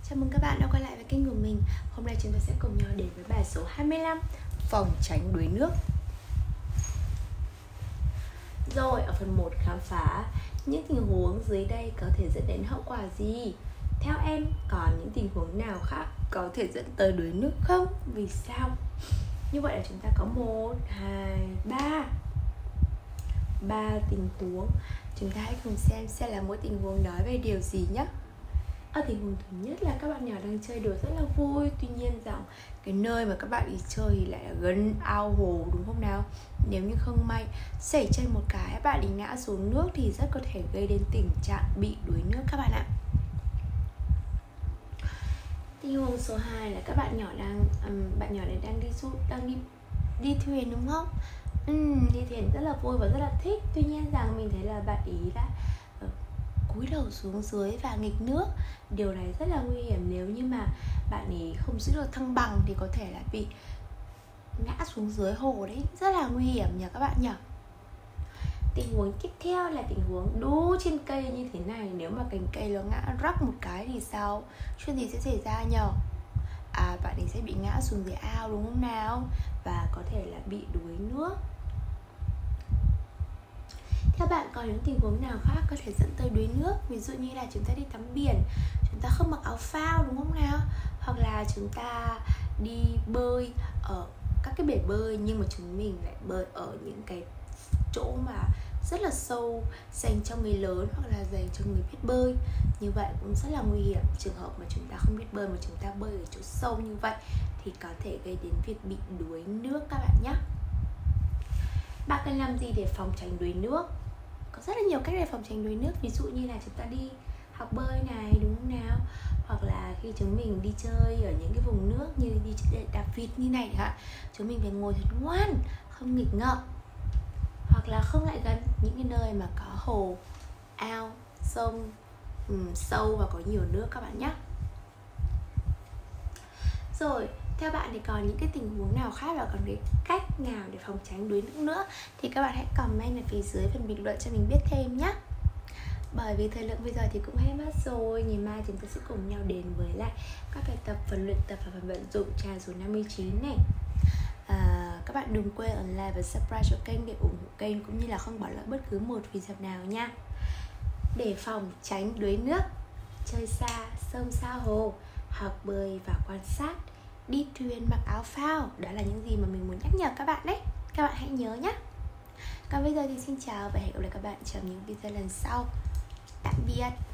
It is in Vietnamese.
Chào mừng các bạn đã quay lại với kênh của mình. Hôm nay chúng ta sẽ cùng nhau đến với bài số 25, phòng tránh đuối nước. Rồi, ở phần 1 khám phá những tình huống dưới đây có thể dẫn đến hậu quả gì? Theo em, còn những tình huống nào khác có thể dẫn tới đuối nước không? Vì sao? Như vậy là chúng ta có 1, 2, 3 tình huống. Chúng ta hãy cùng xem là mỗi tình huống nói về điều gì nhé. Ở tình huống thứ nhất là các bạn nhỏ đang chơi đùa rất là vui. Tuy nhiên rằng cái nơi mà các bạn đi chơi thì lại là gần ao hồ, đúng không nào? Nếu như không may xảy chân một cái các bạn đi ngã xuống nước thì rất có thể gây đến tình trạng bị đuối nước các bạn ạ. Tình huống số 2 là các bạn nhỏ này đang đi thuyền, đúng không? Đi thuyền rất là vui và rất là thích. Tuy nhiên rằng mình thấy là bạn ý đã cúi đầu xuống dưới và nghịch nước. Điều này rất là nguy hiểm. Nếu như mà bạn ấy không giữ được thăng bằng thì có thể là bị ngã xuống dưới hồ đấy. Rất là nguy hiểm nhỉ các bạn nhỉ. Tình huống tiếp theo là tình huống đu trên cây như thế này. Nếu mà cành cây nó ngã rắc một cái thì sao? Chuyện gì sẽ xảy ra nhỉ? Bạn ấy sẽ bị ngã xuống dưới ao, đúng không nào? Và có thể là bị đuối nước. Theo bạn còn những tình huống nào khác có thể dẫn tới đuối nước? Ví dụ như là chúng ta đi tắm biển, chúng ta không mặc áo phao, đúng không nào? Hoặc là chúng ta đi bơi ở các cái bể bơi nhưng mà chúng mình lại bơi ở những cái chỗ mà rất là sâu, dành cho người lớn hoặc là dành cho người biết bơi. Như vậy cũng rất là nguy hiểm. Trường hợp mà chúng ta không biết bơi mà chúng ta bơi ở chỗ sâu như vậy thì có thể gây đến việc bị đuối nước các bạn nhé. Bạn cần làm gì để phòng tránh đuối nước? Có rất là nhiều cách để phòng tránh đuối nước. Ví dụ như là chúng ta đi học bơi này, đúng không nào? Hoặc là khi chúng mình đi chơi ở những cái vùng nước như đi đạp vịt như này chẳng hạn, chúng mình phải ngồi thật ngoan, không nghịch ngợm. Hoặc là không lại gần những cái nơi mà có hồ, ao, sông sâu và có nhiều nước các bạn nhé. Rồi, theo bạn thì còn những cái tình huống nào khác và còn cái cách nào để phòng tránh đuối nước nữa thì các bạn hãy comment ở phía dưới phần bình luận cho mình biết thêm nhé. Bởi vì thời lượng bây giờ thì cũng hết mất rồi. Ngày mai chúng ta sẽ cùng nhau đến với lại các bài tập, phần luyện tập và phần vận dụng trà số 59 này. Các bạn đừng quên ấn like và subscribe cho kênh để ủng hộ kênh cũng như là không bỏ lỡ bất cứ một video nào nha. Để phòng tránh đuối nước: chơi xa, sông xa hồ, học bơi và quan sát, đi thuyền, mặc áo phao. Đó là những gì mà mình muốn nhắc nhở các bạn đấy. Các bạn hãy nhớ nhé. Còn bây giờ thì xin chào và hẹn gặp lại các bạn trong những video lần sau. Tạm biệt.